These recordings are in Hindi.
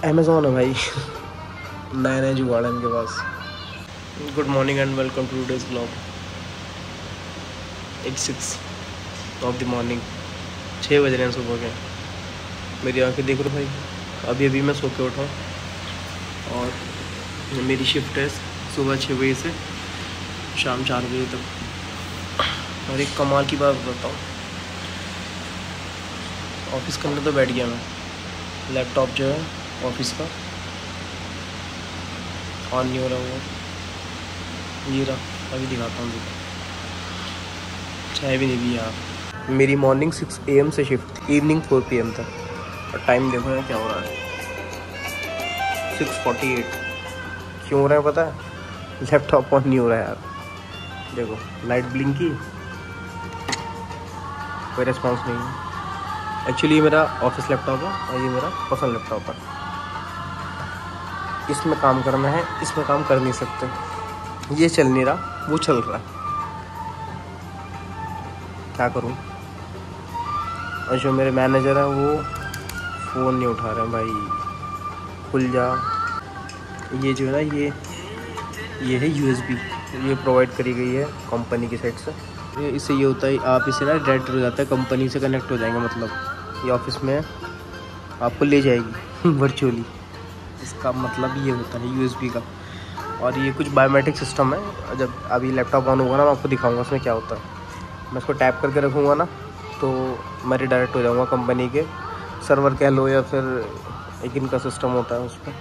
अमेज़ॉन है भाई। नए नए जुगाड़ हैं इनके पास। Good morning and welcome to today's blog. 6 of the morning, 6 बज रहे हैं सुबह के। मेरी आंखें देख रहे हो भाई, अभी अभी मैं सो के उठा और मेरी शिफ्ट है सुबह 6 बजे से शाम 4 बजे तक। और एक कमाल की बात बताऊँ, ऑफिस करने तो बैठ गया मैं। लैपटॉप जो है ऑफिस का ऑन नहीं हो रहा हुआ, ये रहा। अभी दिखाता हूँ, चाय भी नहीं पी यार। मेरी मॉर्निंग 6 AM से शिफ्ट, इवनिंग 4 PM तक। और टाइम देखो यार क्या हो रहा है, 6:48। क्यों हो रहा है पता है? लैपटॉप ऑन नहीं हो रहा है यार। देखो लाइट ब्लिंक की, कोई रिस्पॉन्स नहीं है। एक्चुअली ये मेरा ऑफिस लैपटॉप है और ये मेरा पर्सनल लैपटॉप है। इसमें काम करना है, इसमें काम कर नहीं सकते। ये चल नहीं रहा, वो चल रहा है, क्या करूं? और जो मेरे मैनेजर हैं वो फ़ोन नहीं उठा रहे हैं भाई। खुल जा। ये जो है ना, ये है USB, ये प्रोवाइड करी गई है कंपनी की साइड से। इससे ये होता है, आप इसे ना डायरेक्ट हो जाता है, कंपनी से कनेक्ट हो जाएंगे। मतलब ये ऑफिस में आपको ले जाएगी वर्चुअली। इसका मतलब ये होता है USB का। और ये कुछ बायोमेट्रिक सिस्टम है। जब अभी लैपटॉप ऑन होगा ना, मैं आपको दिखाऊंगा उसमें क्या होता है। मैं इसको टैप करके रखूँगा ना, तो मैं डायरेक्ट हो जाऊँगा कंपनी के सर्वर कह लो, या फिर एक इनका सिस्टम होता है उस पर।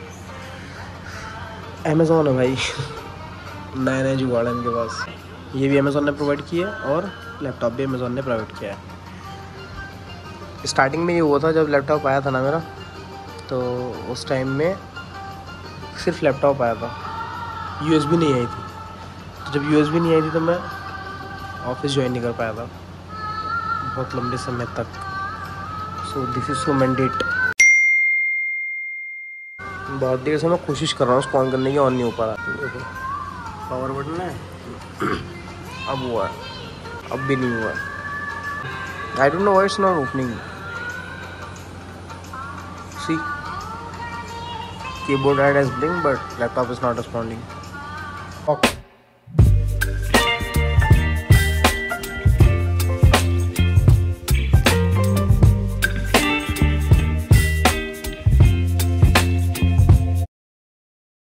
अमेज़ॉन है भाई। नए नए जुगाड़ हैं इनके पास। ये भी अमेज़ॉन ने प्रोवाइड किया है और लैपटॉप भी अमेज़ॉन ने प्रोवाइड किया है। स्टार्टिंग में ये हुआ था, जब लैपटॉप आया था ना मेरा, तो उस टाइम में सिर्फ लैपटॉप आया था, USB नहीं आई थी। तो जब USB नहीं आई थी तो मैं ऑफिस ज्वाइन नहीं कर पाया था बहुत लंबे समय तक। So this is so mandate. बहुत देर से मैं कोशिश कर रहा हूँ उसको ऑन करने की, ऑन नहीं हो पा रहा। देखो पावर बटन है, अब हुआ है, अब भी नहीं हुआ। I don't know why it's not opening. See, keyboard has blinked but laptop is not responding. Okay.